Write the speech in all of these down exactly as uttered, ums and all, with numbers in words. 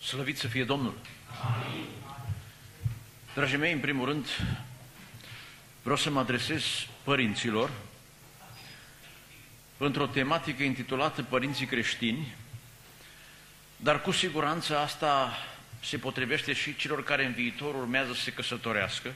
Slăvit să fie Domnul! Amin. Dragii mei, în primul rând, vreau să mă adresez părinților într-o tematică intitulată Părinții creștini, dar cu siguranță asta se potrivește și celor care în viitor urmează să se căsătorească.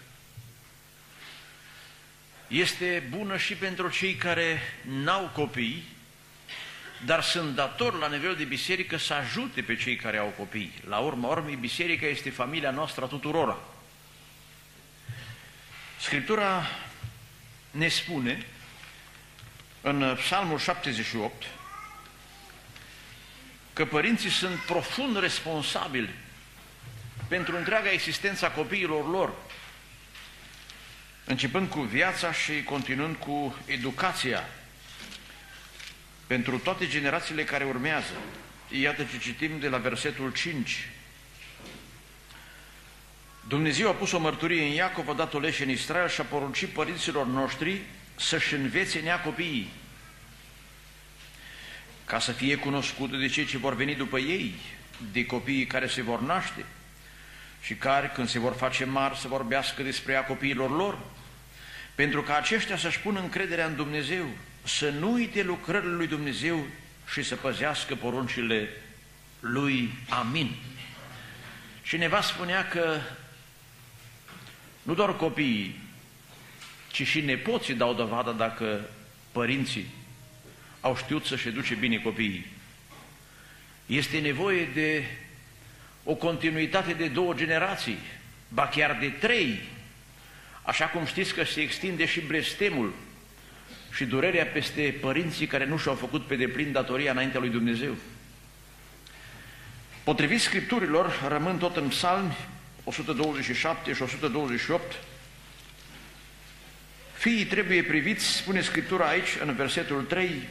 Este bună și pentru cei care n-au copii, dar sunt datori la nivel de biserică să ajute pe cei care au copii. La urma urmei, biserica este familia noastră a tuturora. Scriptura ne spune în Psalmul șaptezeci și opt că părinții sunt profund responsabili pentru întreaga existență a copiilor lor, începând cu viața și continuând cu educația pentru toate generațiile care urmează. Iată ce citim de la versetul cinci. Dumnezeu a pus o mărturie în Iacov, a dat o lege în Israel și a poruncit părinților noștri să-și învețe nea copiii, ca să fie cunoscută de cei ce vor veni după ei, de copiii care se vor naște și care, când se vor face mari, să vorbească despre ea copiilor lor, pentru ca aceștia să-și pună încrederea în Dumnezeu, să nu uite lucrările lui Dumnezeu și să păzească poruncile lui. Amin. Cineva spunea că nu doar copiii, ci și nepoții dau dovadă dacă părinții au știut să-și educe bine copiii. Este nevoie de o continuitate de două generații, ba chiar de trei, așa cum știți că se extinde și blestemul și durerea peste părinții care nu și-au făcut pe deplin datoria înaintea lui Dumnezeu. Potrivit Scripturilor, rămân tot în Psalmi o sută douăzeci și șapte și o sută douăzeci și opt, fiii trebuie priviți, spune Scriptura aici, în versetul trei,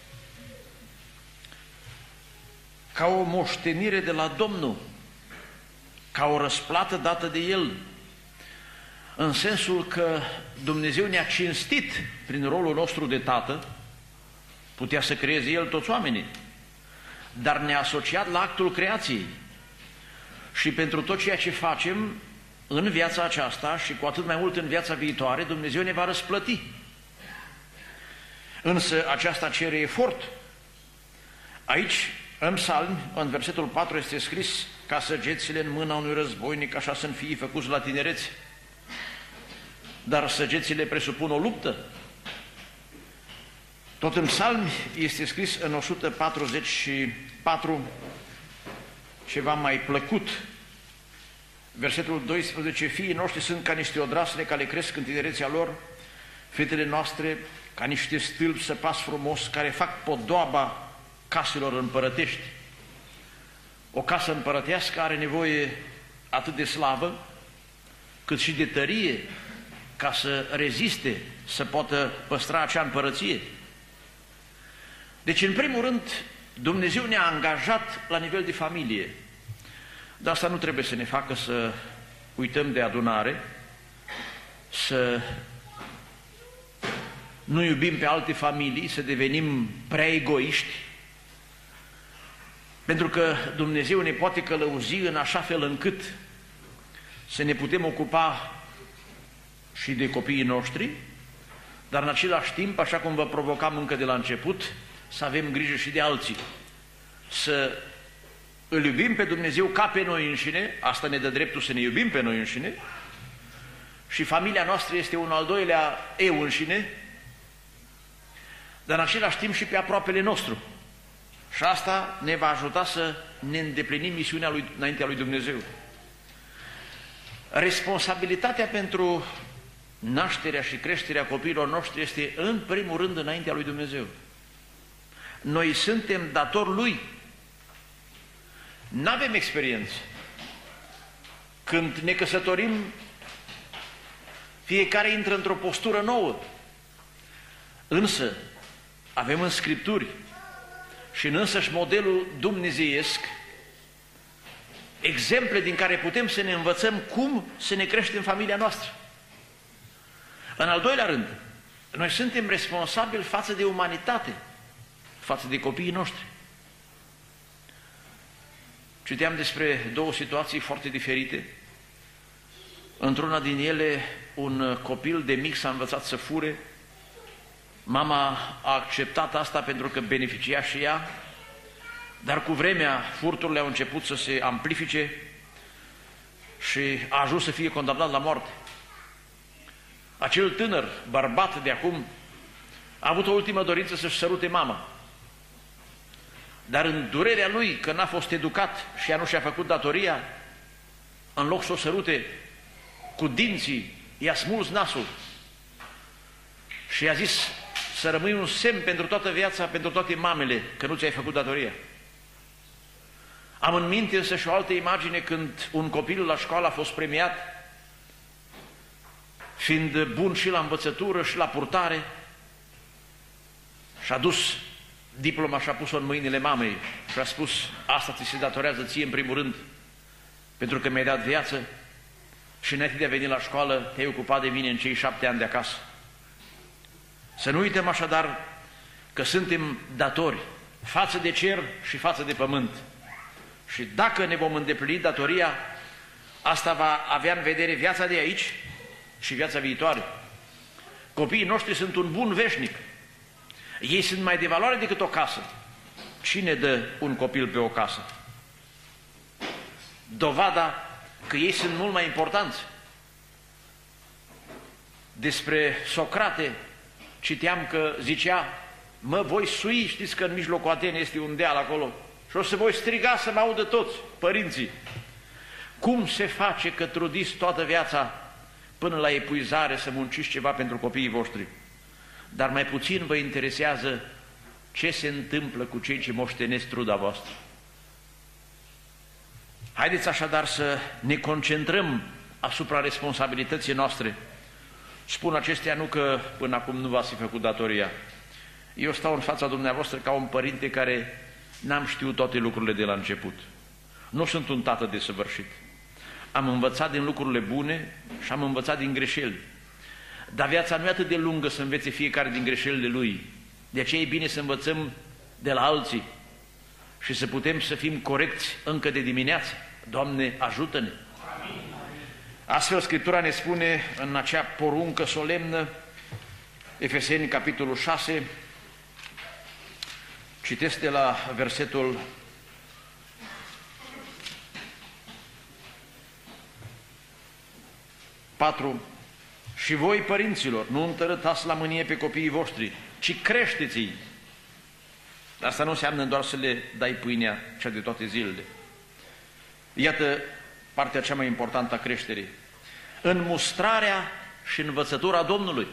ca o moștenire de la Domnul, ca o răsplată dată de El, în sensul că Dumnezeu ne-a cinstit prin rolul nostru de tată, putea să creeze El toți oamenii, dar ne-a asociat la actul creației și pentru tot ceea ce facem în viața aceasta și cu atât mai mult în viața viitoare, Dumnezeu ne va răsplăti. Însă aceasta cere efort. Aici, în Psalmi, în versetul patru este scris: ca săgețile în mâna unui războinic, așa sunt fiii făcuți la tinerețe. Dar săgețile presupun o luptă. Tot în Psalmi este scris în o sută patruzeci și patru ceva mai plăcut. Versetul doisprezece, fiii noștri sunt ca niște odrasle care cresc în tinerețea lor, fetele noastre ca niște stâlpi săpați frumos, care fac podoaba caselor împărătești. O casă împărătească are nevoie atât de slavă, cât și de tărie, ca să reziste, să poată păstra acea împărăție. Deci, în primul rând, Dumnezeu ne-a angajat la nivel de familie. Dar asta nu trebuie să ne facă să uităm de adunare, să nu iubim pe alte familii, să devenim prea egoiști, pentru că Dumnezeu ne poate călăuzi în așa fel încât să ne putem ocupa și de copiii noștri, dar în același timp, așa cum vă provocam încă de la început, să avem grijă și de alții, să îl iubim pe Dumnezeu ca pe noi înșine, asta ne dă dreptul să ne iubim pe noi înșine, și familia noastră este un al doilea eu înșine, dar în același timp și pe aproapele nostru. Și asta ne va ajuta să ne îndeplinim misiunea lui, înaintea lui Dumnezeu. Responsabilitatea pentru nașterea și creșterea copiilor noștri este în primul rând înaintea lui Dumnezeu. Noi suntem datori Lui. N-avem experiență. Când ne căsătorim, fiecare intră într-o postură nouă. Însă, avem în Scripturi și în însăși modelul dumnezeiesc exemple din care putem să ne învățăm cum să ne creștem familia noastră. În al doilea rând, noi suntem responsabili față de umanitate, față de copiii noștri. Citeam despre două situații foarte diferite. Într-una din ele, un copil de mic s-a învățat să fure. Mama a acceptat asta pentru că beneficia și ea, dar cu vremea furturile au început să se amplifice și a ajuns să fie condamnat la moarte. Acel tânăr bărbat de acum a avut o ultimă dorință să-și sărute mama, dar în durerea lui că n-a fost educat și ea nu și-a făcut datoria, în loc să o sărute cu dinții, i-a smuls nasul și i-a zis să rămâi un semn pentru toată viața, pentru toate mamele, că nu ți-ai făcut datoria. Am în minte însă și o altă imagine când un copil la școală a fost premiat, fiind bun și la învățătură și la purtare, și-a dus diploma și a pus-o în mâinile mamei și a spus: asta ți se datorează ție în primul rând, pentru că mi-ai dat viață și înainte de a veni la școală te-ai ocupat de mine în cei șapte ani de acasă. Să nu uităm așadar că suntem datori față de cer și față de pământ. Și dacă ne vom îndeplini datoria, asta va avea în vedere viața de aici și viața viitoare. Copiii noștri sunt un bun veșnic. Ei sunt mai de valoare decât o casă. Cine dă un copil pe o casă? Dovada că ei sunt mult mai importanți. Despre Socrate citeam că zicea: mă voi sui, știți că în mijlocul Atenei este un deal acolo, și o să voi striga să mă audă toți părinții. Cum se face că trudiți toată viața până la epuizare să munciți ceva pentru copiii voștri, dar mai puțin vă interesează ce se întâmplă cu cei ce moștenesc truda voastră? Haideți așadar să ne concentrăm asupra responsabilității noastre. Spun acestea nu că până acum nu v-ați făcut datoria. Eu stau în fața dumneavoastră ca un părinte care n-am știut toate lucrurile de la început. Nu sunt un tată desăvârșit. Am învățat din lucrurile bune și am învățat din greșeli. Dar viața nu e atât de lungă să învețe fiecare din greșelile lui. De aceea e bine să învățăm de la alții și să putem să fim corecți încă de dimineață. Doamne, ajută-ne! Astfel Scriptura ne spune în acea poruncă solemnă, Efeseni, capitolul șase, citesc de la versetul patru: și voi, părinților, nu întărâtați la mânie pe copiii voștri, ci creșteți-i. Asta nu înseamnă doar să le dai pâinea cea de toate zilele. Iată partea cea mai importantă a creșterii: în mustrarea și învățătura Domnului.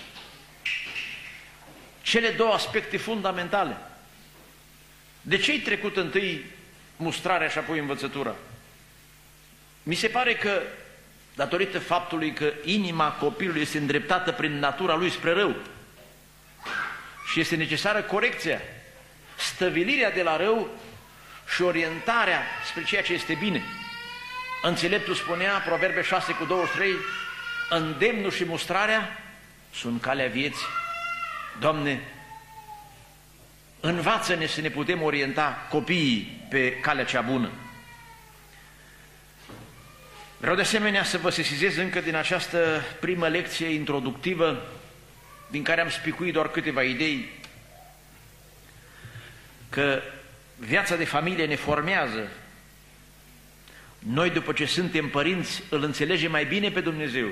Cele două aspecte fundamentale. De ce ai trecut întâi mustrarea și apoi învățătura? Mi se pare că datorită faptului că inima copilului este îndreptată prin natura lui spre rău și este necesară corecția, stăvilirea de la rău și orientarea spre ceea ce este bine. Înțeleptul spunea, Proverbe șase cu douăzeci și trei, îndemnul și mustrarea sunt calea vieții. Doamne, învață-ne să ne putem orienta copiii pe calea cea bună. Vreau de asemenea să vă sesizez încă din această primă lecție introductivă, din care am spicuit doar câteva idei, că viața de familie ne formează. Noi, după ce suntem părinți, îl înțelegem mai bine pe Dumnezeu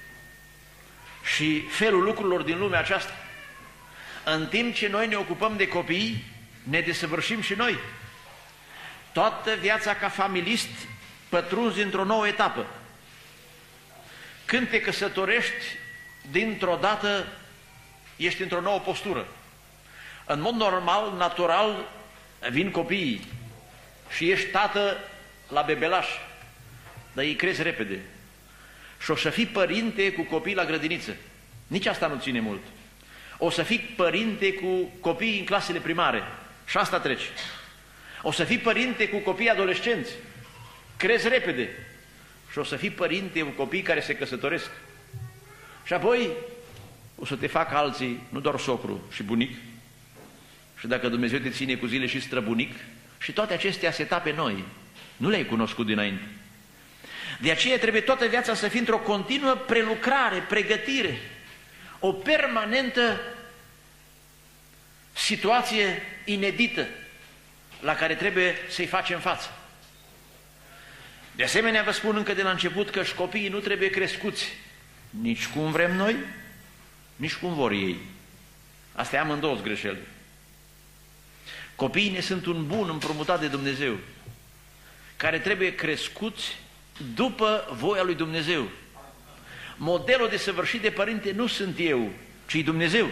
și felul lucrurilor din lumea aceasta. În timp ce noi ne ocupăm de copii, ne desăvârșim și noi. Toată viața ca familist pătrunzi într-o nouă etapă. Când te căsătorești, dintr-o dată ești într-o nouă postură. În mod normal, natural, vin copiii și ești tată la bebelaș, dar ei cresc repede. Și o să fii părinte cu copii la grădiniță. Nici asta nu ține mult. O să fii părinte cu copii în clasele primare și asta trece. O să fii părinte cu copii adolescenți, crezi repede. Și o să fii părinte cu copii care se căsătoresc. Și apoi o să te facă alții, nu doar socru și bunic, și dacă Dumnezeu te ține cu zile și străbunic, și toate acestea se tape noi. Nu le-ai cunoscut dinainte. De aceea trebuie toată viața să fie într-o continuă prelucrare, pregătire, o permanentă situație inedită la care trebuie să-i facem față. De asemenea, vă spun încă de la început că și copiii nu trebuie crescuți nici cum vrem noi, nici cum vor ei. Astea amândouă greșeli. Copiii ne sunt un bun împrumutat de Dumnezeu, care trebuie crescuți după voia lui Dumnezeu. Modelul de săvârșit de părinte nu sunt eu, ci Dumnezeu.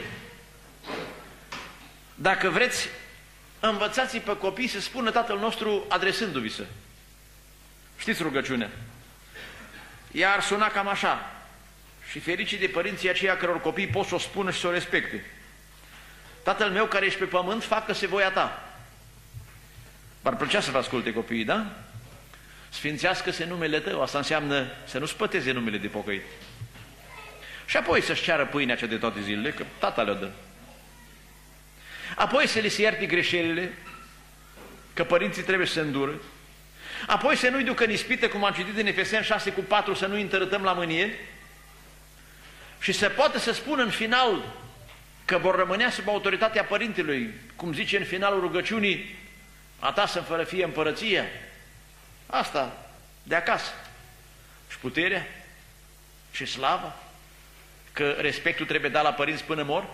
Dacă vreți, învățați pe copii să spună Tatăl nostru adresându-vi se. Știți rugăciunea? Ea ar suna cam așa. Și fericii de părinții aceia căror copii pot să o spună și să o respecte. Tatăl meu care ești pe pământ, facă-se voia ta. V-ar plăcea să vă asculte copiii, da? Sfințească-se numele tău, asta înseamnă să nu spăteze numele de pocăit. Și apoi să-și ceară pâinea cea de toate zilele, că tata le-o dă. Apoi să le se ierte greșelile, că părinții trebuie să se îndură. Apoi să nu-i ducă în ispită, cum am citit în Efeseni șase cu patru, să nu-i întărâtăm la mânie. Și să poată să spună în final că vor rămânea sub autoritatea părintelui, cum zice în finalul rugăciunii, a ta să-mi fără fie împărăția. Asta, de acasă. Și puterea, și slava, că respectul trebuie dat la părinți până mor.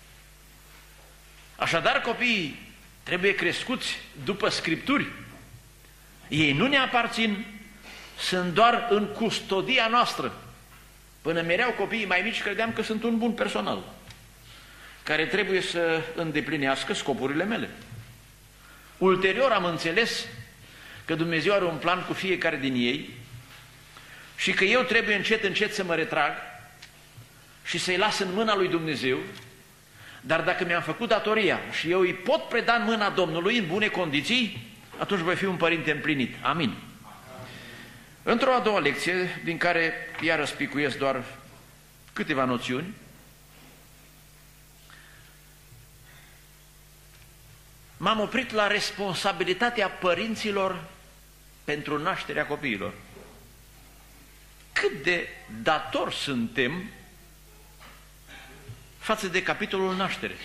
Așadar, copiii trebuie crescuți după Scripturi. Ei nu ne aparțin, sunt doar în custodia noastră. Până mereau copiii mai mici credeam că sunt un bun personal, care trebuie să îndeplinească scopurile mele. Ulterior am înțeles că Dumnezeu are un plan cu fiecare din ei și că eu trebuie încet, încet să mă retrag și să-i las în mâna lui Dumnezeu, dar dacă mi-am făcut datoria și eu îi pot preda în mâna Domnului în bune condiții, atunci voi fi un părinte împlinit. Amin. Într-o a doua lecție, din care iar răspicuiesc doar câteva noțiuni, m-am oprit la responsabilitatea părinților pentru nașterea copiilor. Cât de datori suntem față de capitolul naștere.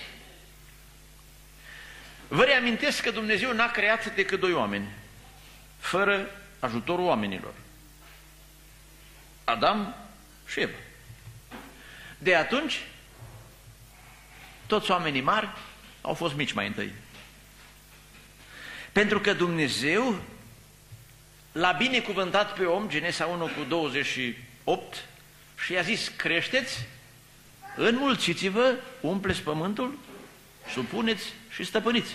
Vă reamintesc că Dumnezeu n-a creat decât doi oameni, fără ajutorul oamenilor. Adam și Eva. De atunci, toți oamenii mari au fost mici mai întâi. Pentru că Dumnezeu l-a binecuvântat pe om, Genesa unu cu douăzeci și opt, și i-a zis, creșteți, înmulțiți-vă, umpleți pământul, supuneți și stăpâniți.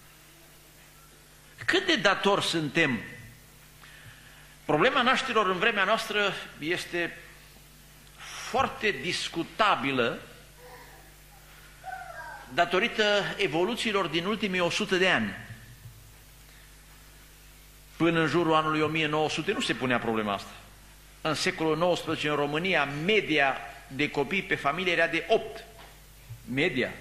Cât de datori suntem? Problema nașterilor în vremea noastră este foarte discutabilă datorită evoluțiilor din ultimii o sută de ani. Până în jurul anului o mie nouă sute nu se punea problema asta. În secolul nouăsprezece, în România, media de copii pe familie era de opt. Media.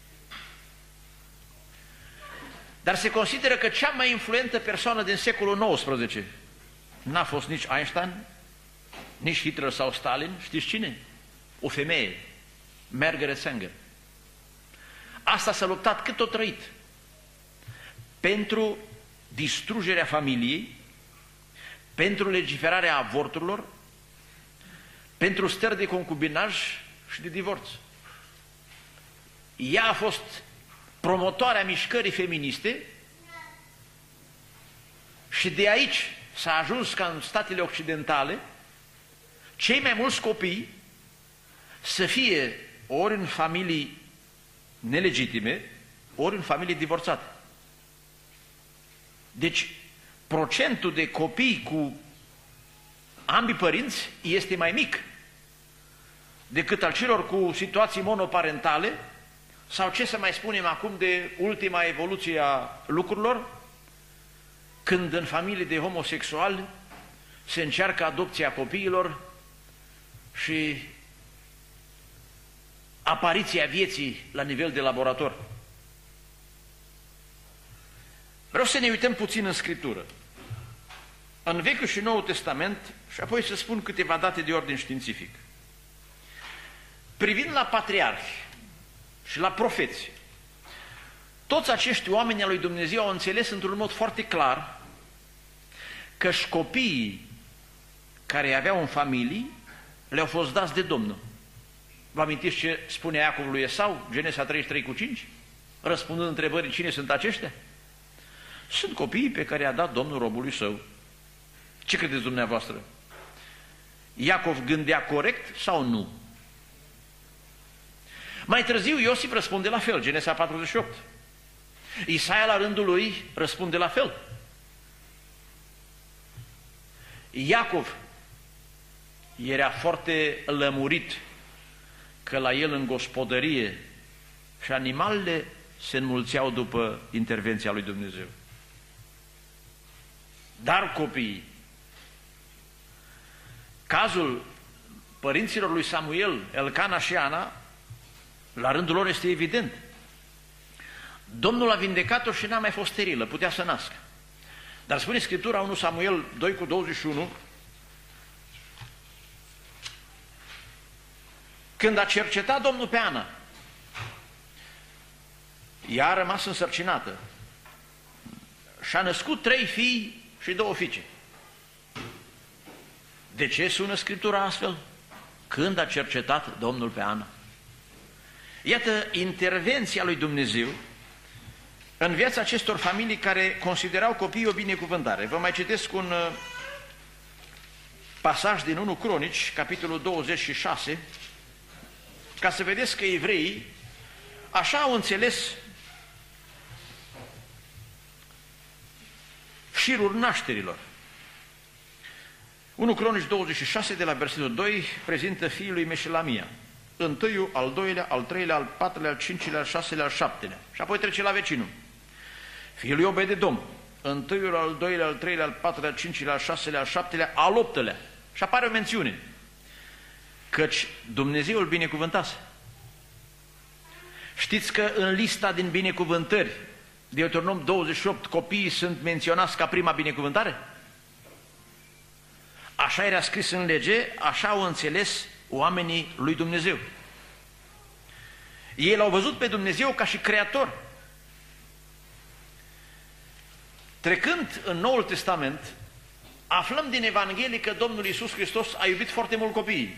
Dar se consideră că cea mai influentă persoană din secolul nouăsprezece n-a fost nici Einstein, nici Hitler sau Stalin. Știți cine? O femeie, Margaret Sanger. Asta s-a luptat cât o trăit pentru distrugerea familiei, pentru legiferarea avorturilor, pentru stări de concubinaj și de divorț. Ea a fost promotoarea mișcării feministe și de aici s-a ajuns ca în statele occidentale cei mai mulți copii să fie ori în familii nelegitime, ori în familii divorțate. Deci, procentul de copii cu ambii părinți este mai mic decât al celor cu situații monoparentale sau ce să mai spunem acum de ultima evoluție a lucrurilor, când în familii de homosexuali se încearcă adopția copiilor și apariția vieții la nivel de laborator. Vreau să ne uităm puțin în Scriptură. în Vechiul și Noul Testament și apoi să spun câteva date de ordin științific. Privind la patriarhi și la profeți, toți acești oameni al lui Dumnezeu au înțeles într-un mod foarte clar că și copiii care aveau în familii le-au fost dați de Domnul. Vă amintiți ce spune Iacov lui Esau, Genesa treizeci și trei cu cinci? Răspundând întrebării cine sunt aceștia? Sunt copiii pe care i-a dat Domnul robului său. Ce credeți dumneavoastră? Iacov gândea corect sau nu? Mai târziu Iosif răspunde la fel, Genesa patruzeci și opt. Isaia la rândul lui răspunde la fel. Iacov era foarte lămurit că la el în gospodărie și animalele se înmulțeau după intervenția lui Dumnezeu. Dar copiii, cazul părinților lui Samuel, Elcana și Ana, la rândul lor este evident. Domnul a vindecat-o și n-a mai fost sterilă, putea să nască. Dar spune Scriptura unu Samuel doi cu douăzeci și unu, când a cercetat Domnul pe Ana, ea a rămas însărcinată și a născut trei fii și două fiice. De ce sună Scriptura astfel? Când a cercetat Domnul pe Ana. Iată intervenția lui Dumnezeu în viața acestor familii care considerau copiii o binecuvântare. Vă mai citesc un pasaj din unu Cronici, capitolul douăzeci și șase, ca să vedeți că evreii așa au înțeles șirul nașterilor. unu Cronici douăzeci și șase, de la versetul doi, prezintă fiul lui Meșelamia. Întâiul, al doilea, al treilea, al patrulea, al cincilea, al șaselea, al șaptelea. Și apoi trece la vecinul. Fiul lui Obededom. Întâiul, al doilea, al treilea, al patrulea, al cincilea, al șaselea, al șaptelea, al optelea. Și apare o mențiune. Căci Dumnezeu îl binecuvântase. Știți că în lista din binecuvântări, Deuteronom douăzeci și opt, copiii sunt menționați ca prima binecuvântare? Așa era scris în lege, așa au înțeles oamenii lui Dumnezeu. Ei l-au văzut pe Dumnezeu ca și creator. Trecând în Noul Testament, aflăm din Evanghelie că Domnul Iisus Hristos a iubit foarte mult copiii.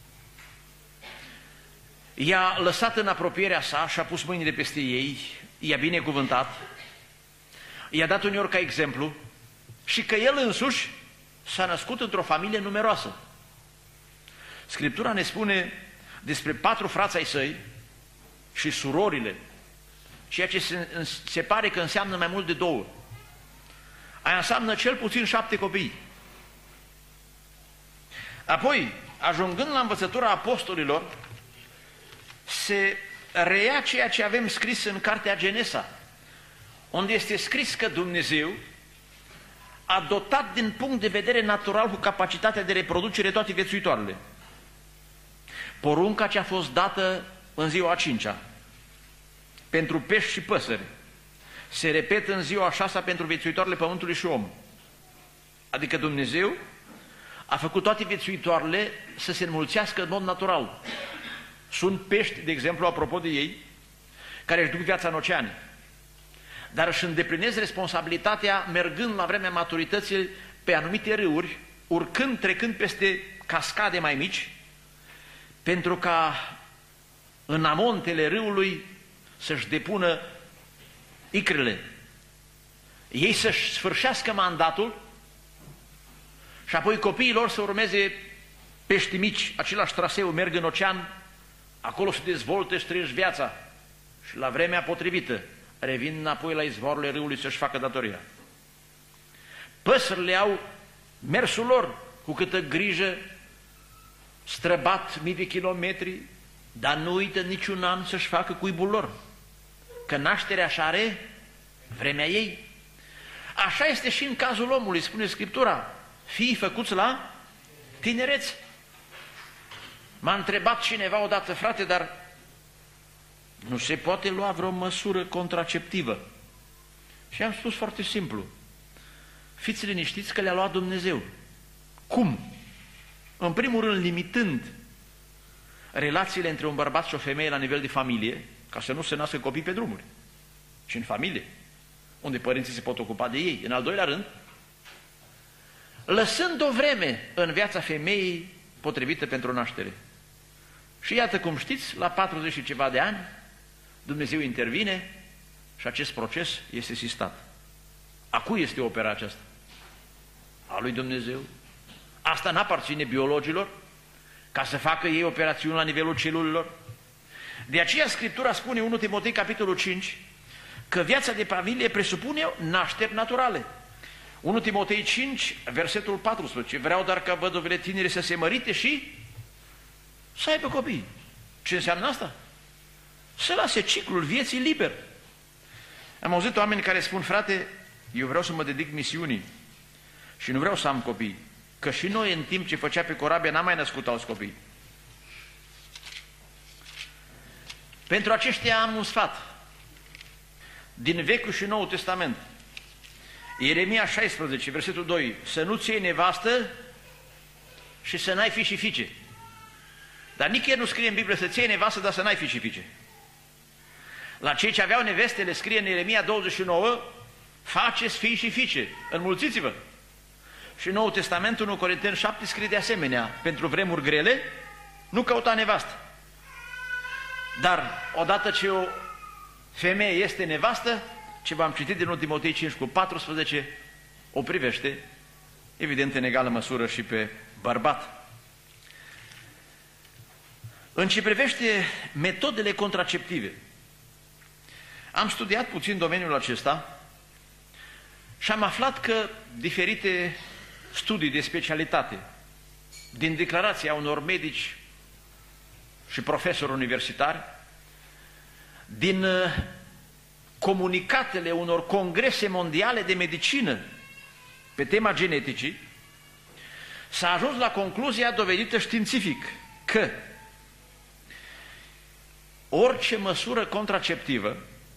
I-a lăsat în apropierea sa și a pus mâinile peste ei, i-a binecuvântat, i-a dat uneori ca exemplu și că el însuși s-a născut într-o familie numeroasă. Scriptura ne spune despre patru frați ai săi și surorile, ceea ce se, se pare că înseamnă mai mult de două. Aia înseamnă cel puțin șapte copii. Apoi, ajungând la învățătura apostolilor, se reia ceea ce avem scris în cartea Genesa, unde este scris că Dumnezeu a dotat din punct de vedere natural cu capacitatea de reproducere toate viețuitoarele. Porunca ce a fost dată în ziua a cincea pentru pești și păsări se repetă în ziua a șasea pentru viețuitoarele pământului și om. Adică Dumnezeu a făcut toate viețuitoarele să se înmulțească în mod natural. Sunt pești, de exemplu, apropo de ei, care își duc viața în oceane, dar își îndeplinesc responsabilitatea mergând la vremea maturității pe anumite râuri, urcând, trecând peste cascade mai mici, pentru ca în amontele râului să-și depună icrele. Ei să-și sfârșească mandatul și apoi copiii lor să urmeze pești mici, același traseu, merg în ocean, acolo se dezvoltă, își trăiești viața și la vremea potrivită revin înapoi la izvoarele râului să-și facă datoria. Păsările au mersul lor cu câtă grijă, străbat mii de kilometri, dar nu uită niciun an să-și facă cuibul lor, că nașterea așa are vremea ei. Așa este și în cazul omului, spune Scriptura, fii făcuți la tinerețe. M-a întrebat cineva odată, frate, dar nu se poate lua vreo măsură contraceptivă? Și am spus foarte simplu, fiți liniștiți că le-a luat Dumnezeu. Cum? În primul rând, limitând relațiile între un bărbat și o femeie la nivel de familie, ca să nu se nască copii pe drumuri, ci în familie, unde părinții se pot ocupa de ei. În al doilea rând, lăsând o vreme în viața femeii potrivită pentru naștere. Și iată cum știți, la patruzeci și ceva de ani, Dumnezeu intervine și acest proces este sistat. A cui este opera aceasta? A lui Dumnezeu. Asta n-aparține biologilor, ca să facă ei operațiuni la nivelul celulelor. De aceea Scriptura spune, unu Timotei, capitolul cinci, că viața de familie presupune nașteri naturale. unu Timotei cinci, versetul paisprezece, vreau doar ca văduvele tinere să se mărite și să aibă copii. Ce înseamnă asta? Să lase ciclul vieții liber. Am auzit oameni care spun, frate, eu vreau să mă dedic misiunii și nu vreau să am copii, că și noi în timp ce făcea pe corabie n-am mai născut alți copii. Pentru aceștia am un sfat din Vechiul și Noul Testament. Ieremia șaisprezece, versetul doi, să nu-ți iei nevastă și să n-ai fi și fiice. Dar nicăieri nu scrie în Biblie să-ți iei nevastă, dar să n-ai fi și fiice. La cei ce aveau neveste le scrie în Ieremia douăzeci și nouă, faceți fii și fiice, înmulțiți-vă. Și Noul Testament, unu Corinteni șapte, scrie de asemenea, pentru vremuri grele, nu căuta nevastă. Dar odată ce o femeie este nevastă, ce v-am citit din unu Timotei cinci cu paisprezece, o privește, evident, în egală măsură și pe bărbat. În ce privește metodele contraceptive, am studiat puțin domeniul acesta și am aflat că diferite studii de specialitate, din declarația unor medici și profesori universitari, din comunicatele unor congrese mondiale de medicină pe tema geneticii, s-a ajuns la concluzia dovedită științific că orice măsură contraceptivă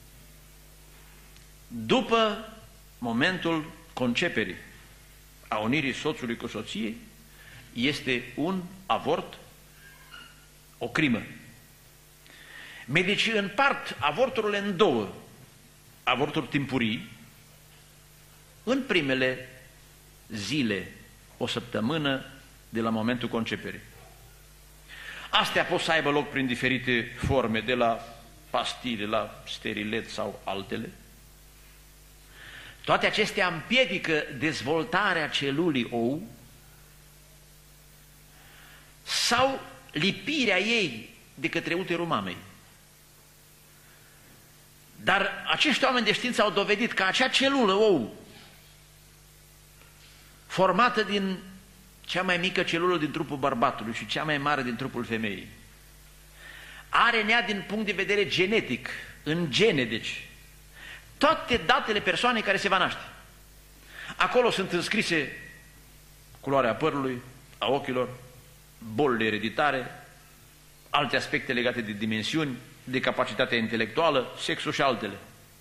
după momentul conceperii, a unirii soțului cu soției, este un avort, o crimă. Medicii împart avorturile în două: avorturi timpurii, în primele zile, o săptămână de la momentul conceperii. Astea pot să aibă loc prin diferite forme, de la pastile, la sterilet sau altele. Toate acestea împiedică dezvoltarea celulii ou sau lipirea ei de către uterul mamei. Dar acești oameni de știință au dovedit că acea celulă ou, formată din cea mai mică celulă din trupul bărbatului și cea mai mare din trupul femeii, are în ea, din punct de vedere genetic, în gene, deci, toate datele persoanei care se va naște. Acolo sunt înscrise culoarea părului, a ochilor, bolile ereditare, alte aspecte legate de dimensiuni, de capacitatea intelectuală, sexul și altele.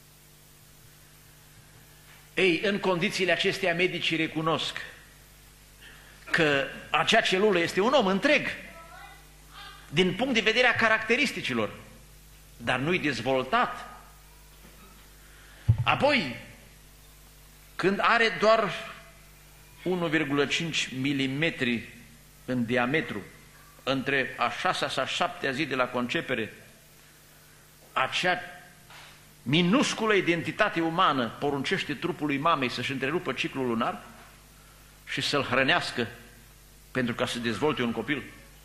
Ei, în condițiile acestea, medicii recunosc că acea celulă este un om întreg, din punct de vedere a caracteristicilor, dar nu-i dezvoltat. Apoi, când are doar unu virgulă cinci milimetri în diametru, între a șasea sau a șaptea zi de la concepere, acea minusculă identitate umană poruncește trupului mamei să-și întrerupă ciclul lunar și să-l hrănească pentru ca să dezvolte un copil.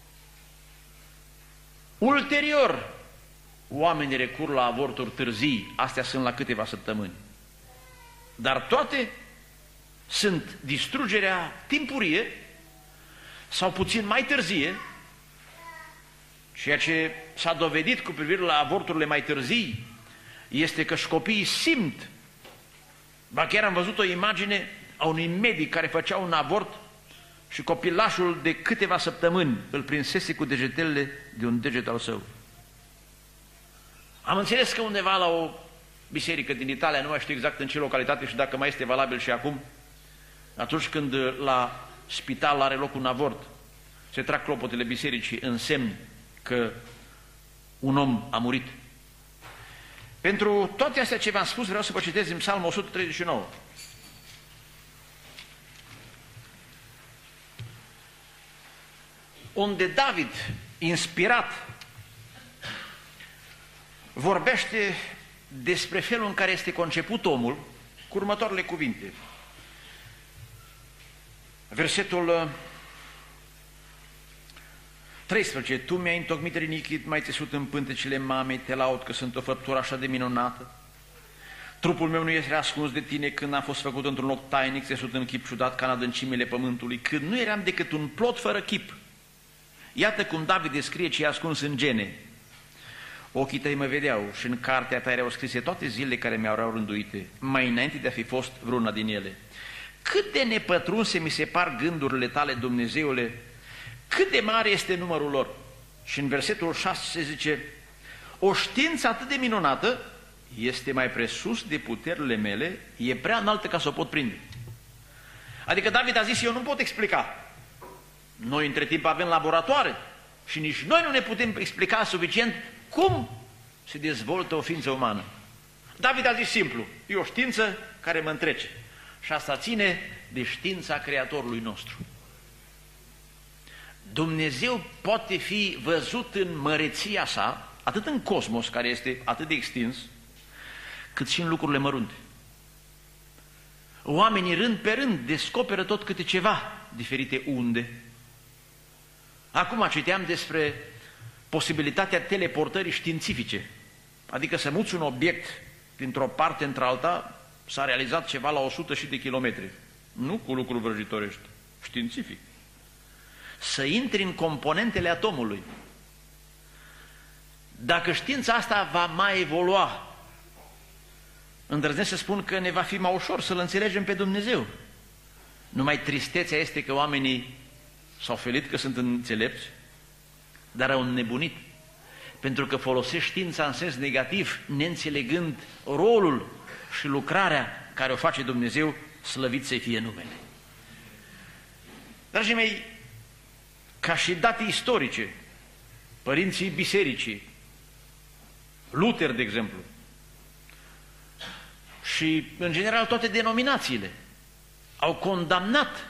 Ulterior, oamenii recur la avorturi târzii, astea sunt la câteva săptămâni. Dar toate sunt distrugerea timpurie sau puțin mai târzie, ceea ce s-a dovedit cu privire la avorturile mai târzii este că și copiii simt. Ba chiar am văzut o imagine a unui medic care făcea un avort și copilașul de câteva săptămâni îl prinsese cu degetelele de un deget al său. Am înțeles că undeva la o biserică din Italia, nu mai știu exact în ce localitate și dacă mai este valabil și acum, atunci când la spital are loc un avort, se trag clopotele bisericii în semn că un om a murit. Pentru toate astea ce v-am spus, vreau să vă citesc din Psalmul o sută treizeci și nouă. Unde David, inspirat, vorbește despre felul în care este conceput omul cu următoarele cuvinte. Versetul treisprezece. Tu mi-ai întocmit rinichit, m-ai țesut în pântecele mamei, te laud că sunt o făptură așa de minunată. Trupul meu nu este ascuns de tine când am fost făcut într-un loc tainic, țesut în chip ciudat ca în adâncimile pământului, când nu eram decât un plot fără chip. Iată cum David descrie ce e ascuns în gene. Ochii tăi mă vedeau și în cartea ta erau scrise toate zilele care mi-au rânduite, mai înainte de a fi fost vreuna din ele. Cât de nepătrunse mi se par gândurile tale, Dumnezeule, cât de mare este numărul lor. Și în versetul șase se zice, o știință atât de minunată este mai presus de puterile mele, e prea înaltă ca să o pot prinde. Adică David a zis, eu nu pot explica. Noi între timp avem laboratoare și nici noi nu ne putem explica suficient cum se dezvoltă o ființă umană. David a zis simplu, e o știință care mă întrece și asta ține de știința Creatorului nostru. Dumnezeu poate fi văzut în măreția sa, atât în cosmos, care este atât de extins, cât și în lucrurile mărunte. Oamenii rând pe rând descoperă tot câte ceva, diferite unde. Acum citeam despre posibilitatea teleportării științifice, adică să muți un obiect dintr-o parte într-alta, s-a realizat ceva la o sută și de kilometri, nu cu lucruri vrăjitorești, științific. Să intri în componentele atomului. Dacă știința asta va mai evolua, îndrăznesc să spun că ne va fi mai ușor să-L înțelegem pe Dumnezeu. Numai tristețea este că oamenii s-au felit că sunt înțelepți, dar au înnebunit, pentru că folosește știința în sens negativ, neînțelegând rolul și lucrarea care o face Dumnezeu, slăvit să-i fie numele. Dragii mei, ca și date istorice, părinții bisericii, Luther, de exemplu, și în general toate denominațiile, au condamnat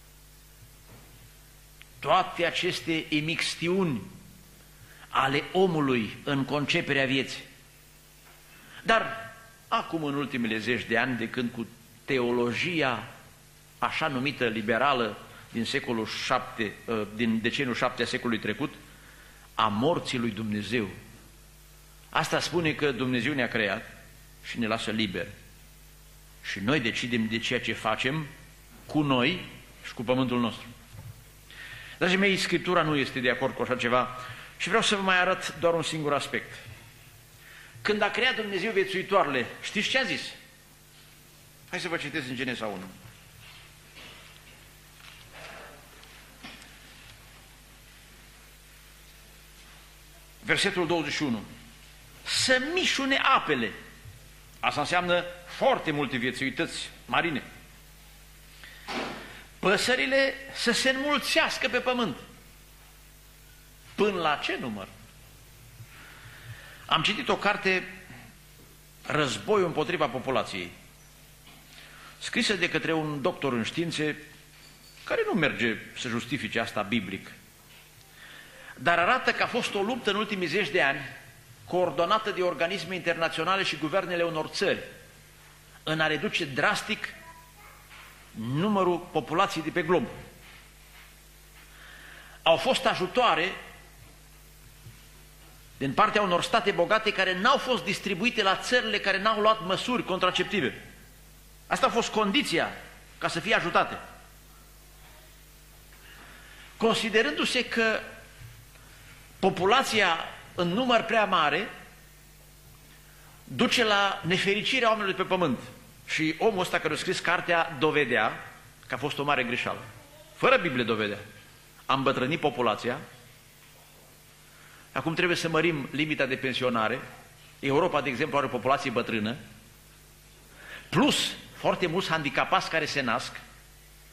toate aceste imixtiuni ale omului în conceperea vieții. Dar acum, în ultimele zeci de ani, de când cu teologia așa numită liberală din secolul șapte, din deceniul șapte a secolului trecut, a morții lui Dumnezeu. Asta spune că Dumnezeu ne-a creat și ne lasă liberi. Și noi decidem de ceea ce facem cu noi și cu pământul nostru. Dragii mei, Scriptura nu este de acord cu așa ceva și vreau să vă mai arăt doar un singur aspect. Când a creat Dumnezeu viețuitoarele, știți ce a zis? Hai să vă citesc în Genesa unu. Versetul douăzeci și unu. Să mișune apele. Asta înseamnă foarte multe viețuități marine. Păsările să se înmulțească pe pământ. Până la ce număr? Am citit o carte, Războiul împotriva populației, scrisă de către un doctor în științe, care nu merge să justifice asta biblic, dar arată că a fost o luptă în ultimii zeci de ani, coordonată de organisme internaționale și guvernele unor țări, în a reduce drastic numărul populației de pe glob. Au fost ajutoare din partea unor state bogate care n-au fost distribuite la țările care n-au luat măsuri contraceptive. Asta a fost condiția ca să fie ajutate. Considerându-se că populația în număr prea mare duce la nefericirea oamenilor pe pământ. Și omul ăsta care a scris cartea dovedea că a fost o mare greșeală. Fără Biblie dovedea. Am îmbătrânit populația. Acum trebuie să mărim limita de pensionare. Europa, de exemplu, are o populație bătrână. Plus foarte mulți handicapați care se nasc.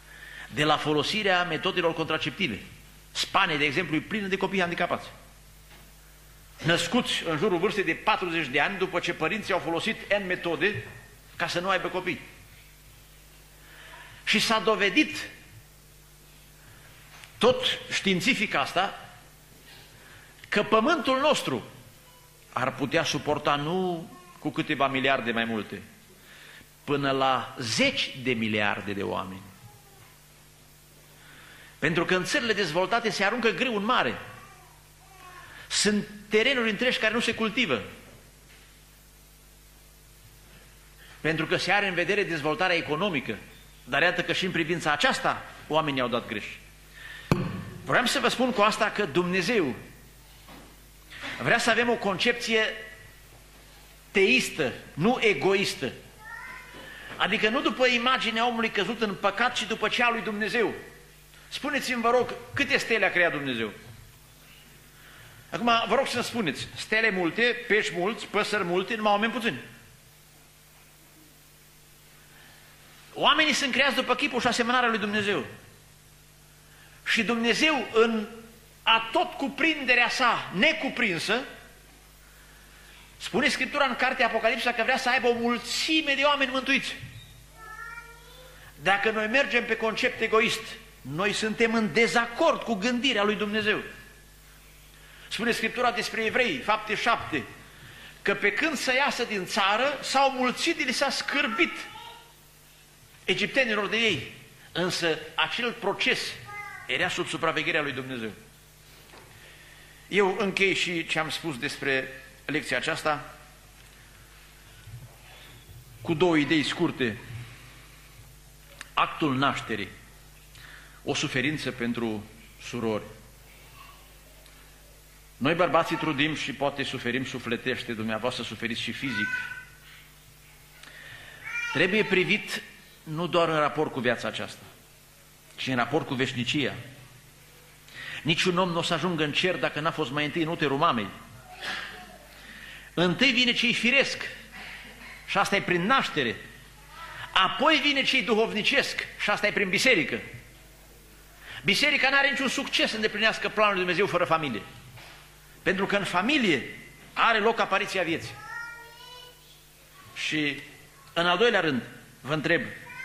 de la folosirea metodelor contraceptive. Spania, de exemplu, e plină de copii handicapați, născuți în jurul vârstei de patruzeci de ani, după ce părinții au folosit N metode ca să nu aibă copii. Și s-a dovedit, tot științific asta, că pământul nostru ar putea suporta nu cu câteva miliarde mai multe, până la zeci de miliarde de oameni. Pentru că în țările dezvoltate se aruncă grâu în mare. Sunt terenuri întregi care nu se cultivă. Pentru că se are în vedere dezvoltarea economică. Dar iată că și în privința aceasta oamenii au dat greș. Vreau să vă spun cu asta că Dumnezeu vrea să avem o concepție teistă, nu egoistă. Adică nu după imaginea omului căzut în păcat, ci după cea lui Dumnezeu. Spuneți-mi, vă rog, câte stele a creat Dumnezeu? Acum, vă rog să-mi spuneți, stele multe, pești mulți, păsări multe, numai oameni puțini. Oamenii sunt creați după chipul și asemănarea lui Dumnezeu. Și Dumnezeu, în atot cuprinderea sa necuprinsă, spune Scriptura în cartea Apocalipsa că vrea să aibă o mulțime de oameni mântuiți. Dacă noi mergem pe concept egoist, noi suntem în dezacord cu gândirea lui Dumnezeu. Spune Scriptura despre evrei, Fapte șapte, că pe când să iasă din țară, s-au mulțit, li s-a scârbit egiptenilor de ei. Însă acel proces era sub supravegherea lui Dumnezeu. Eu închei și ce am spus despre lecția aceasta cu două idei scurte. Actul nașterii, o suferință pentru surori. Noi bărbații trudim și poate suferim sufletește, dumneavoastră suferiți și fizic. Trebuie privit nu doar în raport cu viața aceasta, ci în raport cu veșnicia. Niciun om nu o să ajungă în cer dacă n-a fost mai întâi în uterul mamei. Întâi vine ce-i firesc și asta e prin naștere. Apoi vine ce-i duhovnicesc și asta e prin biserică. Biserica n-are niciun succes să îndeplinească planul lui Dumnezeu fără familie. Pentru că în familie are loc apariția vieții. Și în al doilea rând, vă întreb,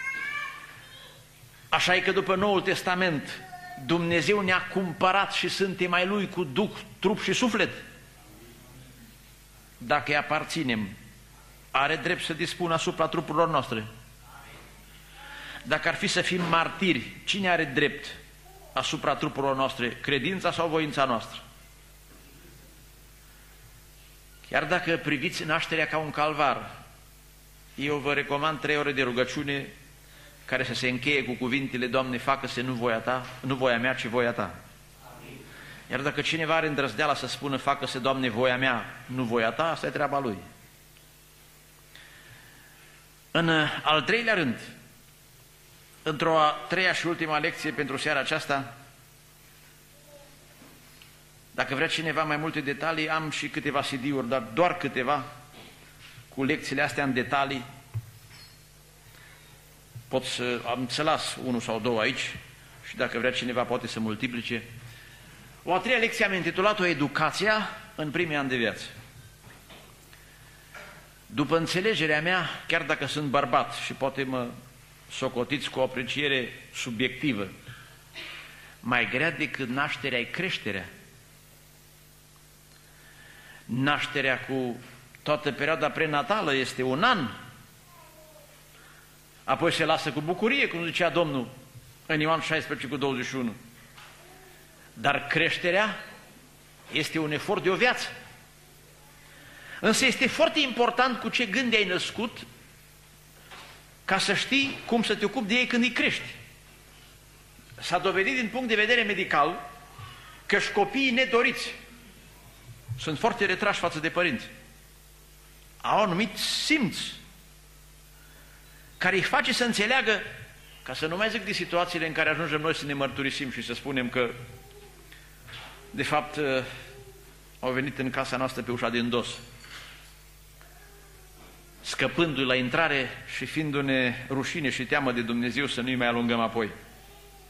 așa e că după Noul Testament Dumnezeu ne-a cumpărat și suntem ai Lui cu duh, trup și suflet? Dacă îi aparținem, are drept să dispună asupra trupurilor noastre? Dacă ar fi să fim martiri, cine are drept asupra trupurilor noastre? Credința sau voința noastră? Chiar dacă priviți nașterea ca un calvar, eu vă recomand trei ore de rugăciune care să se încheie cu cuvintele: Doamne, facă-se nu voia Ta, nu voia mea, ci voia Ta. Amin. Iar dacă cineva are îndrăzneala să spună facă-se, Doamne, voia mea, nu voia Ta, asta e treaba lui. În al treilea rând, într-o a treia și ultima lecție pentru seara aceasta, dacă vrea cineva mai multe detalii, am și câteva C D-uri, dar doar câteva, cu lecțiile astea în detalii. Pot să, am să las unul sau două aici și dacă vrea cineva poate să multiplice. O a treia lecție am intitulat-o Educația în primii ani de viață. După înțelegerea mea, chiar dacă sunt bărbat și poate mă socotiți cu o apreciere subiectivă, mai grea decât nașterea e creșterea. Nașterea cu toată perioada prenatală este un an, apoi se lasă cu bucurie, cum zicea Domnul în Ioan șaisprezece cu douăzeci și unu. Dar creșterea este un efort de o viață. Însă este foarte important cu ce gândi ai născut, ca să știi cum să te ocupi de ei când îi crești. S-a dovedit din punct de vedere medical că și copiii nedoriți sunt foarte retrași față de părinți. Au anumit simț care îi face să înțeleagă, ca să nu mai zic de situațiile în care ajungem noi să ne mărturisim și să spunem că de fapt au venit în casa noastră pe ușa din dos, scăpându-i la intrare și fiindu-ne rușine și teamă de Dumnezeu să nu-i mai alungăm apoi.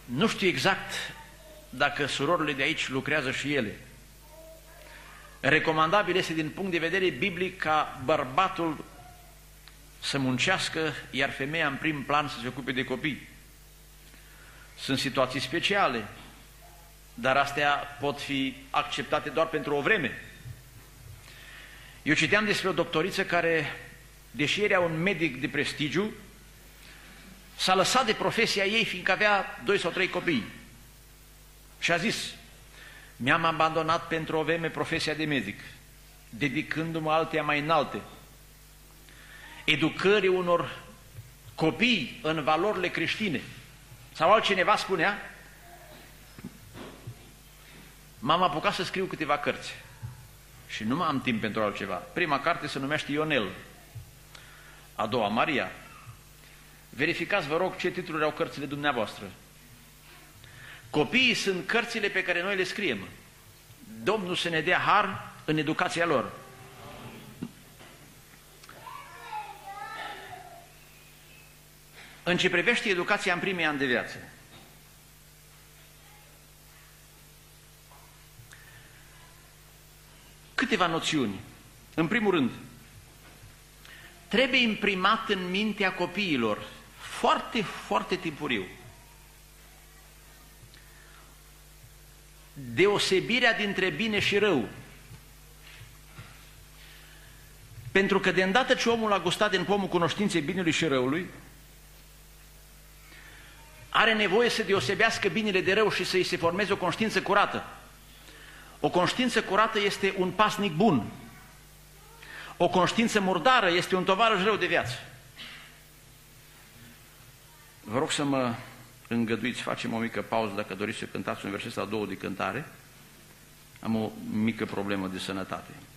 Nu știu exact dacă surorile de aici lucrează și ele. Recomandabil este din punct de vedere biblic ca bărbatul să muncească, iar femeia în prim plan să se ocupe de copii. Sunt situații speciale, dar astea pot fi acceptate doar pentru o vreme. Eu citeam despre o doctoriță care, deși era un medic de prestigiu, s-a lăsat de profesia ei fiindcă avea doi sau trei copii. Și a zis: mi-am abandonat pentru o vreme profesia de medic, dedicându-mă alteia mai înalte, educării unor copii în valorile creștine. Sau altcineva spunea: m-am apucat să scriu câteva cărți și nu mai am timp pentru altceva. Prima carte se numește Ionel, a doua Maria. Verificați, vă rog, ce titluri au cărțile dumneavoastră. Copiii sunt cărțile pe care noi le scriem. Domnul să ne dea har în educația lor. În ce privește educația în primii ani de viață, câteva noțiuni. În primul rând, trebuie imprimat în mintea copiilor foarte, foarte timpuriu deosebirea dintre bine și rău. Pentru că de îndată ce omul a gustat din pomul cunoștinței binelui și răului, are nevoie să deosebească binele de rău și să-i se formeze o conștiință curată. O conștiință curată este un pasnic bun. O conștiință murdară este un tovarăș rău de viață. Vă rog să mă îngăduiți, facem o mică pauză dacă doriți să cântați un verset sau două de cântare. Am o mică problemă de sănătate.